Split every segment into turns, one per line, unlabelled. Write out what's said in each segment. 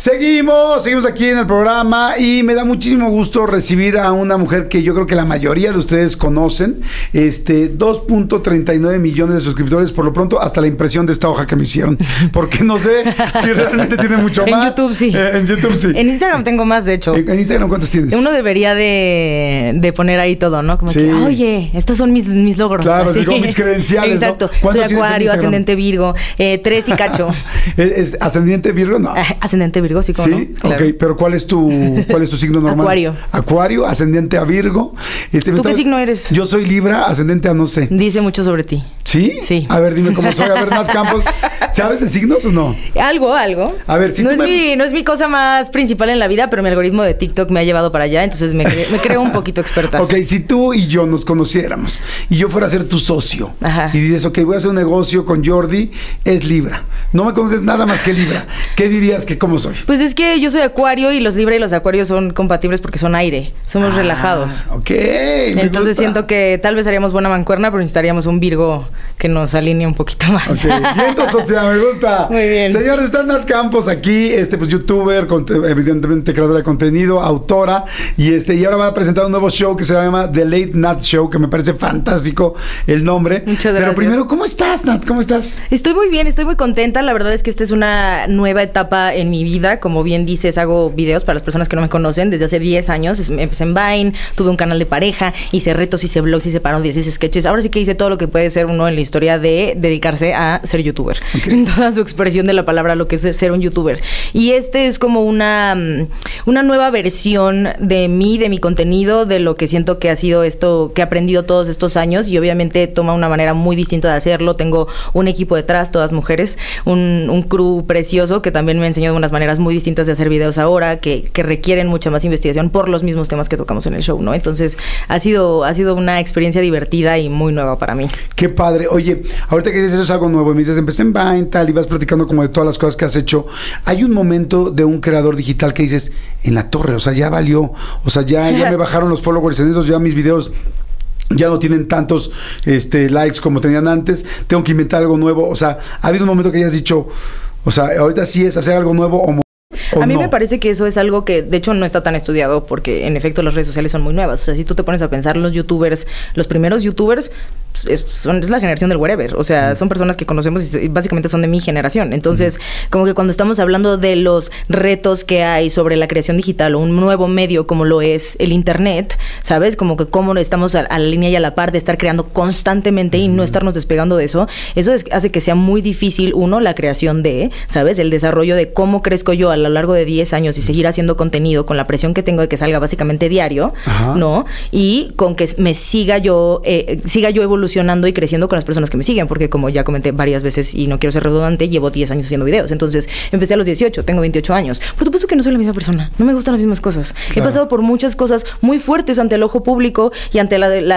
Seguimos aquí en el programa y me da muchísimo gusto recibir a una mujer que yo creo que la mayoría de ustedes conocen. 2.39 millones de suscriptores, por lo pronto, hasta la impresión de esta hoja que me hicieron, porque no sé si realmente tiene mucho más.
En YouTube sí.
En YouTube sí.
En Instagram tengo más, de hecho.
¿En Instagram cuántos tienes?
Uno debería de poner ahí todo, ¿no? Como
sí.
que, oye, estos son mis logros.
Claro, así como mis credenciales.
Exacto.
¿No?
Soy Acuario, ascendente Virgo, 3 y cacho.
¿Es ascendente Virgo? No.
Ascendente Virgo, sí, como
sí,
no. Claro.
Ok, pero ¿cuál es tu signo normal?
Acuario.
Acuario, ascendente a Virgo.
¿Tú qué signo eres?
Yo soy Libra, ascendente a no sé.
Dice mucho sobre ti.
¿Sí?
Sí.
A ver, dime cómo soy. A ver, Nat Campos, ¿sabes de signos o no?
Algo.
A ver, si
no es mi cosa más principal en la vida, pero mi algoritmo de TikTok me ha llevado para allá, entonces me creo un poquito experta.
Ok, si tú y yo nos conociéramos y yo fuera a ser tu socio,
ajá,
y dices, ok, voy a hacer un negocio con Jordi, es Libra. No me conoces nada más que Libra. ¿Qué dirías que cómo soy?
Pues es que yo soy Acuario y los Libra y los Acuarios son compatibles porque son aire. Somos relajados.
Ok.
Entonces siento que tal vez haríamos buena mancuerna, pero necesitaríamos un Virgo que nos alinee un poquito más.
Ok, viento social, me gusta.
Muy bien.
Señores, está Nat Campos aquí, pues youtuber, evidentemente creadora de contenido, autora, y ahora va a presentar un nuevo show que se llama The Late Nat Show, que me parece fantástico el nombre.
Muchas gracias.
Pero primero, ¿cómo estás, Nat? ¿Cómo estás?
Estoy muy bien, estoy muy contenta. La verdad es que esta es una nueva etapa en mi vida. Como bien dices, hago videos para las personas que no me conocen desde hace 10 años. Empecé en Vine, tuve un canal de pareja, hice retos, hice vlogs, hice parodias, hice sketches. Ahora sí que hice todo lo que puede ser uno en la historia de dedicarse a ser youtuber. Okay. En toda su expresión de la palabra, lo que es ser un youtuber. Y este es como una nueva versión de mí, de mi contenido, de lo que siento que ha sido esto, que he aprendido todos estos años, y obviamente toma una manera muy distinta de hacerlo. Tengo un equipo detrás, todas mujeres, un crew precioso que también me ha enseñado unas maneras muy distintas de hacer videos ahora, que requieren mucha más investigación por los mismos temas que tocamos en el show, ¿no? Entonces ha sido una experiencia divertida y muy nueva para mí.
Qué padre. Oye, ahorita que dices eso es algo nuevo, me dices, empecé en Vine, tal, y vas platicando como de todas las cosas que has hecho. Hay un momento de un creador digital que dices, en la torre, o sea, ya valió, o sea, ya me bajaron los followers en esos, ya mis videos ya no tienen tantos likes como tenían antes, tengo que inventar algo nuevo. O sea, ¿ha habido un momento que hayas dicho, o sea, ahorita sí es hacer algo nuevo
a mí me parece que eso es algo que de hecho no está tan estudiado, porque en efecto las redes sociales son muy nuevas? O sea, si tú te pones a pensar, los primeros youtubers es la generación del wherever. O sea, son personas que conocemos y básicamente son de mi generación. Entonces, como que cuando estamos hablando de los retos que hay sobre la creación digital o un nuevo medio como lo es el internet, ¿sabes? Como que cómo estamos a la línea y a la par de estar creando constantemente y no estarnos despegando de eso. Eso hace que sea muy difícil, la creación ¿sabes? El desarrollo de cómo crezco yo a lo largo de 10 años y seguir haciendo contenido con la presión que tengo de que salga básicamente diario, ¿no? Y con que me siga yo evolucionando y creciendo con las personas que me siguen, porque como ya comenté varias veces y no quiero ser redundante, llevo 10 años haciendo videos. Entonces, empecé a los 18, tengo 28 años. Por supuesto que no soy la misma persona, no me gustan las mismas cosas. Claro. He pasado por muchas cosas muy fuertes ante el ojo público y ante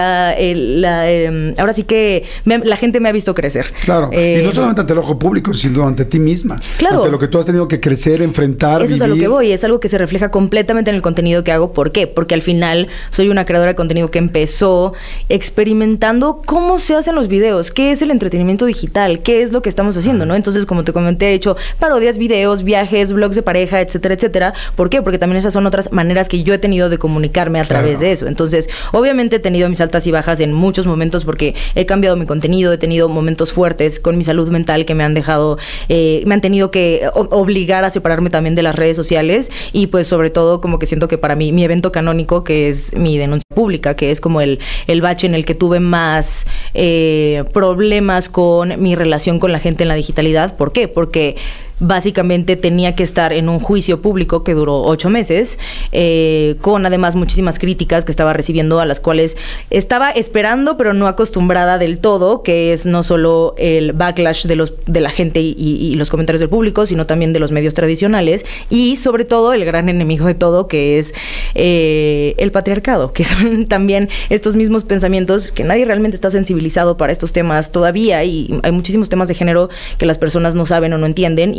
ahora sí que la gente me ha visto crecer.
Claro, y no solamente ante el ojo público, sino ante ti misma.
Claro.
Ante lo que tú has tenido que crecer, enfrentar,
eso vivir. Es a lo que voy, es algo que se refleja completamente en el contenido que hago. ¿Por qué? Porque al final soy una creadora de contenido que empezó experimentando cómo se hacen los videos, qué es el entretenimiento digital, qué es lo que estamos haciendo, ¿no? Entonces, como te comenté, he hecho parodias, videos, viajes, vlogs de pareja, etcétera, etcétera. ¿Por qué? Porque también esas son otras maneras que yo he tenido de comunicarme a través de eso. Entonces, obviamente he tenido mis altas y bajas en muchos momentos porque he cambiado mi contenido, he tenido momentos fuertes con mi salud mental que me han dejado, me han tenido que obligar a separarme también de las redes sociales, y pues sobre todo como que siento que para mí mi evento canónico, que es mi denuncia pública, que es como el bache en el que tuve más problemas con mi relación con la gente en la digitalidad. ¿Por qué? Porque básicamente tenía que estar en un juicio público que duró 8 meses, con además muchísimas críticas que estaba recibiendo, a las cuales estaba esperando pero no acostumbrada del todo, que es no solo el backlash de la gente y los comentarios del público, sino también de los medios tradicionales, y sobre todo el gran enemigo de todo, que es el patriarcado, que son también estos mismos pensamientos que nadie realmente está sensibilizado para estos temas todavía, y hay muchísimos temas de género que las personas no saben o no entienden, y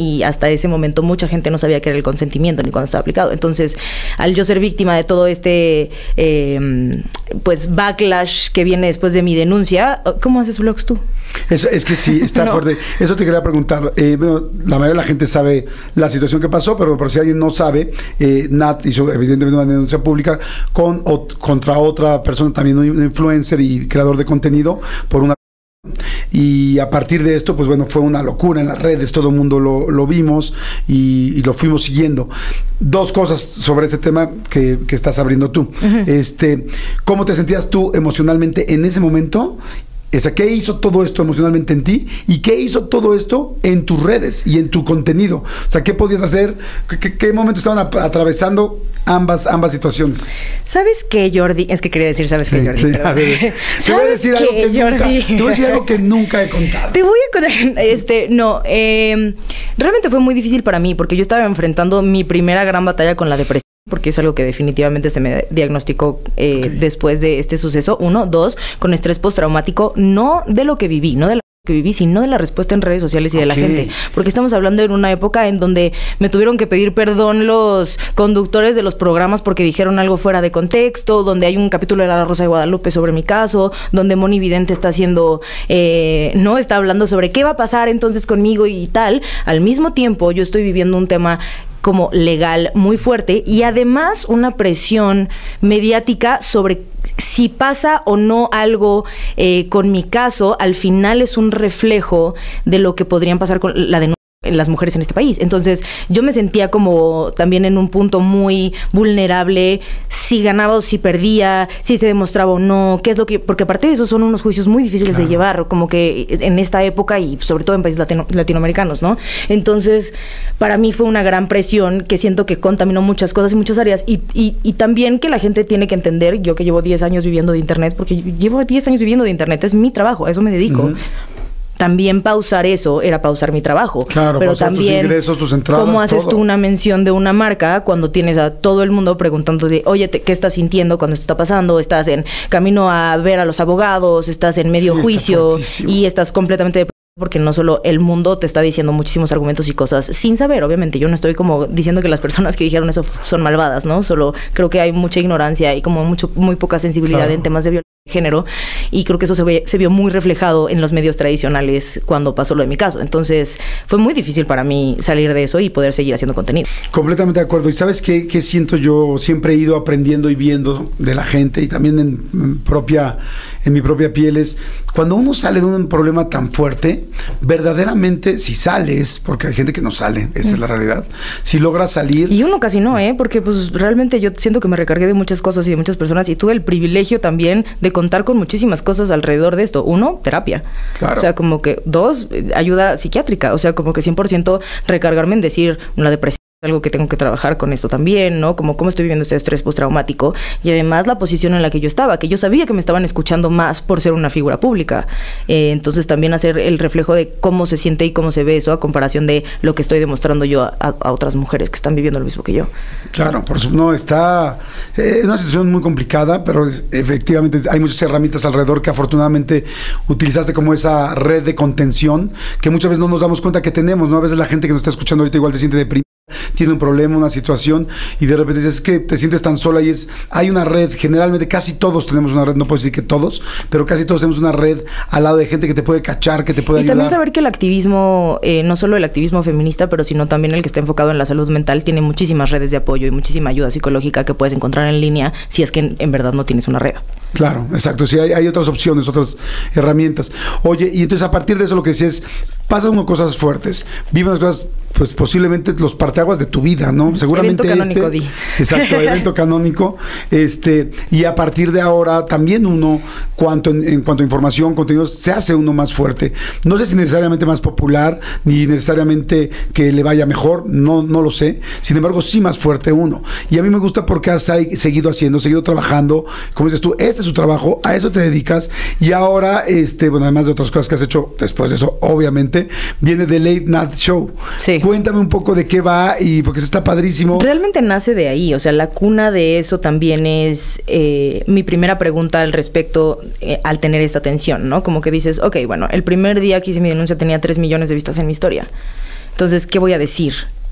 y hasta ese momento mucha gente no sabía qué era el consentimiento ni cuándo estaba aplicado. Entonces, al yo ser víctima de todo este pues backlash que viene después de mi denuncia, ¿cómo haces vlogs tú?
Es que sí, está
No.
fuerte. Eso te quería preguntar. Bueno, la mayoría de la gente sabe la situación que pasó, pero por si alguien no sabe, Nat hizo evidentemente una denuncia pública contra otra persona, también un influencer y creador de contenido, por una... Y a partir de esto, pues bueno, fue una locura en las redes, todo el mundo lo vimos y lo fuimos siguiendo. Dos cosas sobre ese tema que estás abriendo tú. ¿Cómo te sentías tú emocionalmente en ese momento? ¿Qué hizo todo esto emocionalmente en ti? ¿Y qué hizo todo esto en tus redes y en tu contenido? O sea, ¿qué podías hacer? ¿Qué momento estaban atravesando ambas situaciones?
¿Sabes qué, Jordi? Es que quería decir, ¿sabes qué, Jordi?
Sí, a ver, te voy a decir algo que nunca he contado.
Te voy a contar. Realmente fue muy difícil para mí porque yo estaba enfrentando mi primera gran batalla con la depresión, porque es algo que definitivamente se me diagnosticó después de este suceso. 1, 2, con estrés postraumático, no de lo que viví, no de lo que viví, sino de la respuesta en redes sociales y de la gente. Porque estamos hablando en una época en donde me tuvieron que pedir perdón los conductores de los programas porque dijeron algo fuera de contexto, donde hay un capítulo de La Rosa de Guadalupe sobre mi caso, donde Moni Vidente está haciendo, no está hablando sobre qué va a pasar entonces conmigo y tal. Al mismo tiempo, yo estoy viviendo un tema como legal muy fuerte y además una presión mediática sobre si pasa o no algo con mi caso, al final es un reflejo de lo que podrían pasar con la denuncia las mujeres en este país. Entonces yo me sentía como también en un punto muy vulnerable, si ganaba o si perdía, si se demostraba o no, qué es lo que... Porque aparte de eso son unos juicios muy difíciles de llevar, como que en esta época y sobre todo en países latinoamericanos, ¿no? Entonces para mí fue una gran presión que siento que contaminó muchas cosas y muchas áreas y también que la gente tiene que entender, yo que llevo 10 años viviendo de internet, porque llevo 10 años viviendo de internet, es mi trabajo, a eso me dedico. También pausar eso era pausar mi trabajo.
Claro,
pero
pausar
también
tus ingresos, tus entradas,
¿cómo haces
todo?
tú una mención de una marca cuando tienes a todo el mundo preguntándote, oye, ¿qué estás sintiendo cuando esto está pasando? Estás en camino a ver a los abogados, estás en medio juicio y estás completamente porque no solo el mundo te está diciendo muchísimos argumentos y cosas sin saber, obviamente. Yo no estoy como diciendo que las personas que dijeron eso son malvadas, ¿no? Solo creo que hay mucha ignorancia y como muy poca sensibilidad en temas de violencia de género, y creo que eso se vio muy reflejado en los medios tradicionales cuando pasó lo de mi caso. Entonces fue muy difícil para mí salir de eso y poder seguir haciendo contenido.
Completamente de acuerdo. ¿Y sabes qué siento yo? Siempre he ido aprendiendo y viendo de la gente y también en mi propia piel es cuando uno sale de un problema tan fuerte, verdaderamente si sales, porque hay gente que no sale, esa es la realidad, si logras salir...
Y uno casi no, porque pues realmente yo siento que me recargué de muchas cosas y de muchas personas y tuve el privilegio también de contar con muchísimas cosas alrededor de esto. 1, terapia.
Claro.
O sea, como que 2, ayuda psiquiátrica. O sea, como que 100% recargarme en decir una depresión. Algo que tengo que trabajar con esto también, ¿no? Como cómo estoy viviendo este estrés postraumático y además la posición en la que yo estaba, que yo sabía que me estaban escuchando más por ser una figura pública. Entonces también hacer el reflejo de cómo se siente y cómo se ve eso a comparación de lo que estoy demostrando yo a otras mujeres que están viviendo lo mismo que yo.
Claro, por supuesto, no, está... Es una situación muy complicada, pero efectivamente hay muchas herramientas alrededor que afortunadamente utilizaste como esa red de contención que muchas veces no nos damos cuenta que tenemos, ¿no? A veces la gente que nos está escuchando ahorita igual se siente deprimida, tiene un problema, una situación y de repente dices, es que te sientes tan sola y hay una red, generalmente casi todos tenemos una red, no puedo decir que todos, pero casi todos tenemos una red al lado de gente que te puede cachar, que te puede ayudar.
Y también saber que el activismo, no solo el activismo feminista, pero sino también el que está enfocado en la salud mental, tiene muchísimas redes de apoyo y muchísima ayuda psicológica que puedes encontrar en línea si es que en verdad no tienes una red.
Claro, exacto, sí, hay otras opciones, otras herramientas. Oye, y entonces a partir de eso lo que decía es, pasan unas cosas fuertes, viven unas cosas, pues posiblemente los parteaguas de tu vida, ¿no? Seguramente
evento canónico,
exacto, evento canónico, y a partir de ahora también uno, en cuanto a información, contenidos, se hace uno más fuerte. No sé si necesariamente más popular, ni necesariamente que le vaya mejor, no lo sé. Sin embargo, sí más fuerte uno. Y a mí me gusta porque has seguido trabajando, como dices tú, este es tu trabajo, a eso te dedicas, y ahora, bueno, además de otras cosas que has hecho después de eso, obviamente, viene The Late Nat Show.
Sí.
Cuéntame un poco de qué va y porque eso está padrísimo.
Realmente nace de ahí, o sea, la cuna de eso también es mi primera pregunta al respecto al tener esta atención, ¿no? Como que dices, ok, bueno, el primer día que hice mi denuncia tenía 3 millones de vistas en mi historia. Entonces, ¿qué voy a decir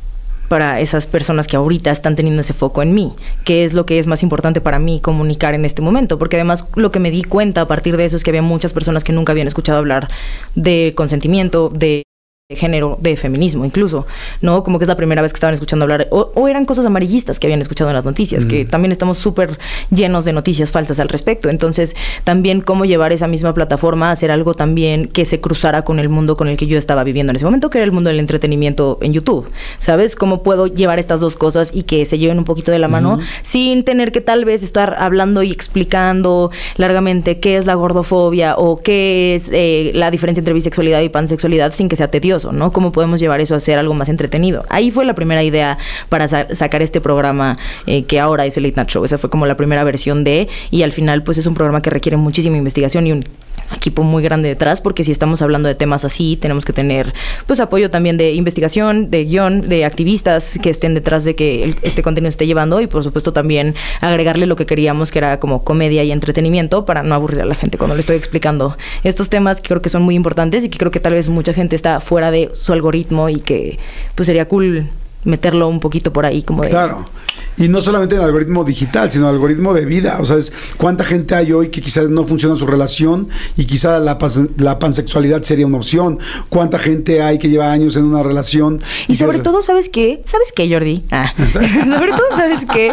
para esas personas que ahorita están teniendo ese foco en mí? ¿Qué es lo que es más importante para mí comunicar en este momento? Porque además lo que me di cuenta a partir de eso es que había muchas personas que nunca habían escuchado hablar de consentimiento, de género, de feminismo incluso, ¿no? Como que es la primera vez que estaban escuchando hablar, o eran cosas amarillistas que habían escuchado en las noticias, que también estamos súper llenos de noticias falsas al respecto. Entonces, también cómo llevar esa misma plataforma a hacer algo también que se cruzara con el mundo con el que yo estaba viviendo en ese momento, que era el mundo del entretenimiento en YouTube, ¿sabes? ¿Cómo puedo llevar estas dos cosas y que se lleven un poquito de la mano sin tener que tal vez estar hablando y explicando largamente qué es la gordofobia o qué es la diferencia entre bisexualidad y pansexualidad sin que sea tedioso, ¿no? ¿Cómo podemos llevar eso a ser algo más entretenido? Ahí fue la primera idea para sacar este programa que ahora es el Late Night Show. Esa fue como la primera versión y al final pues es un programa que requiere muchísima investigación y un equipo muy grande detrás, porque si estamos hablando de temas así, tenemos que tener pues apoyo también de investigación, de guión, de activistas que estén detrás de que este contenido esté llevando, y por supuesto también agregarle lo que queríamos, que era como comedia y entretenimiento, para no aburrir a la gente cuando le estoy explicando estos temas que creo que son muy importantes y que creo que tal vez mucha gente está fuera de su algoritmo y que pues sería cool meterlo un poquito por ahí como de...
Claro. Y no solamente en el algoritmo digital, sino el algoritmo de vida. O sea, ¿cuánta gente hay hoy que quizás no funciona su relación y quizás la pansexualidad sería una opción? ¿Cuánta gente hay que lleva años en una relación?
Y sobre todo, ¿sabes qué? ¿Sabes qué, Jordi? Sobre todo, ¿sabes qué?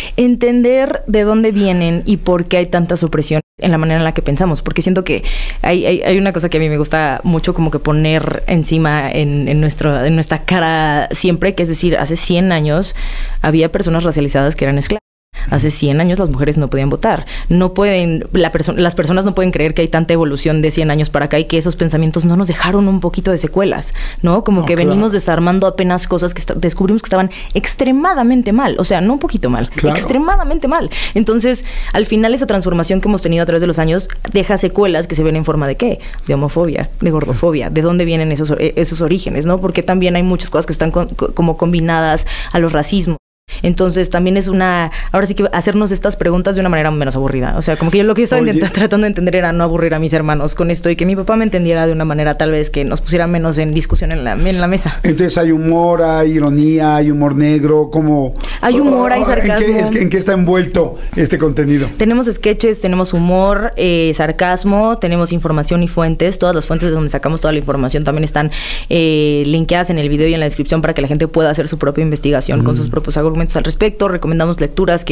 Entender de dónde vienen y por qué hay tantas opresiones en la manera en la que pensamos. Porque siento que hay una cosa que a mí me gusta mucho como que poner encima en nuestra cara siempre, que es decir, hace 100 años había personas racializadas que eran esclavas. Hace 100 años las mujeres no podían votar. No pueden, las personas no pueden creer que hay tanta evolución de 100 años para acá y que esos pensamientos no nos dejaron un poquito de secuelas, ¿no? Como que venimos desarmando apenas cosas que descubrimos que estaban extremadamente mal. O sea, no un poquito mal, extremadamente mal. Entonces, al final esa transformación que hemos tenido a través de los años deja secuelas que se ven en forma de ¿qué? De homofobia, de gordofobia. ¿De dónde vienen esos orígenes, no? Porque también hay muchas cosas que están como combinadas a los racismos. Entonces también es ahora sí que hacernos estas preguntas de una manera menos aburrida. O sea, como que lo que yo estaba tratando de entender era no aburrir a mis hermanos con esto y que mi papá me entendiera de una manera tal vez que nos pusiera menos en discusión en la mesa.
Entonces hay humor, hay ironía, hay humor negro, como...
Hay humor, hay sarcasmo.
¿En qué está envuelto este contenido?
Tenemos sketches, tenemos humor, sarcasmo, tenemos información y fuentes. Todas las fuentes de donde sacamos toda la información también están linkeadas en el video y en la descripción para que la gente pueda hacer su propia investigación con sus propios argumentos al respecto. Recomendamos lecturas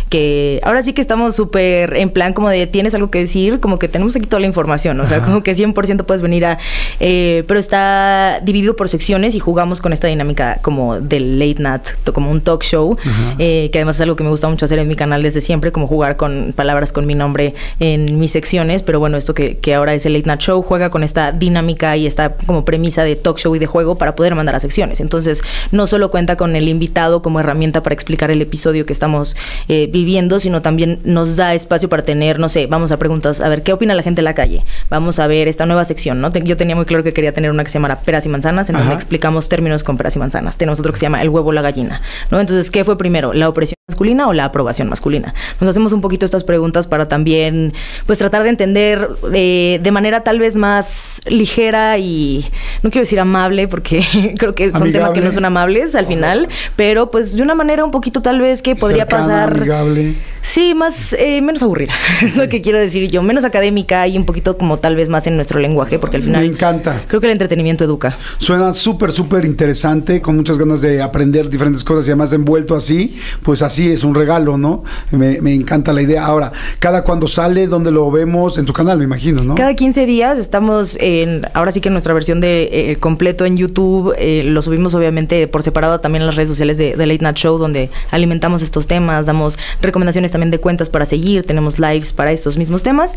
que ahora sí que estamos súper en plan como de tienes algo que decir, como que tenemos aquí toda la información, o sea, como que 100% puedes venir pero está dividido por secciones y jugamos con esta dinámica como del late night, como un talk show, que además es algo que me gusta mucho hacer en mi canal desde siempre, como jugar con palabras con mi nombre en mis secciones, pero bueno, esto que ahora es el late night show juega con esta dinámica y esta como premisa de talk show y de juego para poder mandar a secciones. Entonces, no solo cuenta con el invitado como herramienta para explicar el episodio que estamos viviendo, sino también nos da espacio para tener, no sé, vamos a preguntas, a ver, ¿qué opina la gente en la calle? Vamos a ver esta nueva sección, ¿no? Yo tenía muy claro que quería tener una que se llamara peras y manzanas, en donde explicamos términos con peras y manzanas. Tenemos otro que se llama el huevo o la gallina, ¿no? Entonces, ¿qué fue primero? ¿La opresión masculina o la aprobación masculina? Nos hacemos un poquito estas preguntas para también, pues, tratar de entender de manera tal vez más ligera y, no quiero decir amable, porque creo que son temas que no son amables al final, pero pues de una manera un poquito tal vez que podría pasar...
amigable.
Sí, más, menos aburrida, es lo que quiero decir yo, menos académica y un poquito como tal vez más en nuestro lenguaje, porque al final...
Me encanta.
Creo que el entretenimiento educa.
Suena súper, súper interesante, con muchas ganas de aprender diferentes cosas y además envuelto así, pues así es un regalo, ¿no? Me encanta la idea. Ahora, ¿cada cuándo sale? ¿Dónde lo vemos? En tu canal, me imagino, ¿no?
Cada 15 días estamos ahora sí que en nuestra versión de completo en YouTube, lo subimos obviamente por separado también en las redes sociales de Late Night Show, donde alimentamos estos temas, damos recomendaciones también de cuentas para seguir, tenemos lives para estos mismos temas,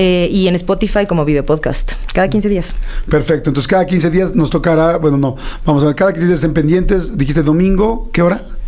y en Spotify como video podcast, cada 15 días.
Perfecto, entonces cada 15 días nos tocará, bueno, no, vamos a ver, cada 15 días estén pendientes, dijiste domingo, ¿qué hora?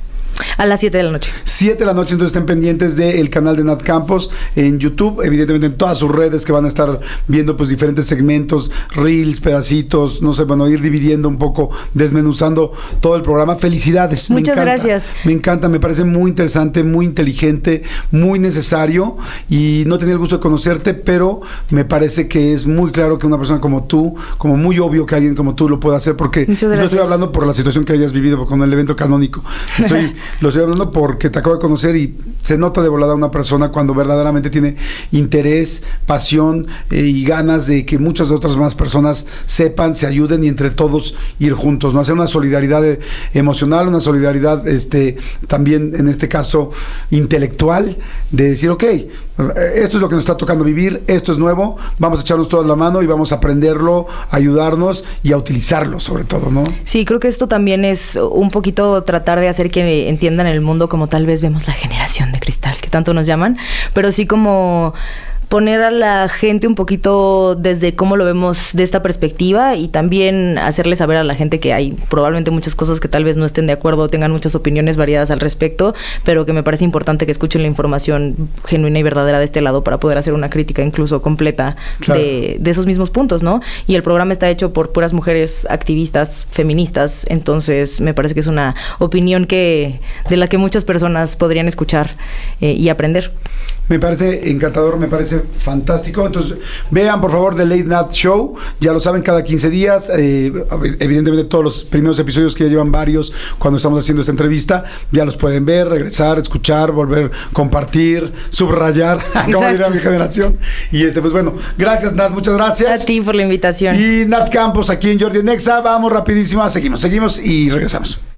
A las 7 de la noche.
7 de la noche, entonces estén pendientes del canal de Nat Campos en YouTube, evidentemente en todas sus redes que van a estar viendo pues diferentes segmentos, reels, pedacitos, no sé, bueno, ir dividiendo un poco, desmenuzando todo el programa. Felicidades.
Muchas gracias.
Me encanta, me parece muy interesante, muy inteligente, muy necesario, y no tenía el gusto de conocerte, pero me parece que es muy claro que una persona como tú, como muy obvio que alguien como tú lo pueda hacer, porque no estoy hablando por la situación que hayas vivido con el evento canónico, lo estoy hablando porque te acabo de conocer y se nota de volada una persona cuando verdaderamente tiene interés, pasión y ganas de que muchas otras más personas sepan, se ayuden y entre todos ir juntos, ¿no? Hacer una solidaridad emocional, una solidaridad también en este caso intelectual, de decir, ok, esto es lo que nos está tocando vivir, esto es nuevo, vamos a echarnos toda la mano y vamos a aprenderlo, a ayudarnos y a utilizarlo sobre todo, ¿no?
Sí, creo que esto también es un poquito tratar de hacer que entiendan el mundo como tal vez vemos la generación de cristal, que tanto nos llaman, pero sí como poner a la gente un poquito desde cómo lo vemos de esta perspectiva y también hacerle saber a la gente que hay probablemente muchas cosas que tal vez no estén de acuerdo, tengan muchas opiniones variadas al respecto, pero que me parece importante que escuchen la información genuina y verdadera de este lado para poder hacer una crítica incluso completa de esos mismos puntos, ¿no? Y el programa está hecho por puras mujeres activistas, feministas, entonces me parece que es una opinión de la que muchas personas podrían escuchar y aprender.
Me parece encantador, me parece fantástico. Entonces, vean por favor The Late Nat Show, ya lo saben, cada 15 días. Evidentemente todos los primeros episodios, que ya llevan varios cuando estamos haciendo esta entrevista, ya los pueden ver, regresar, escuchar, volver, compartir, subrayar, como diría mi generación. Y pues bueno, gracias Nat, muchas gracias.
A ti por la invitación.
Y Nat Campos aquí en Jordi en Exa, vamos rapidísimo, seguimos y regresamos.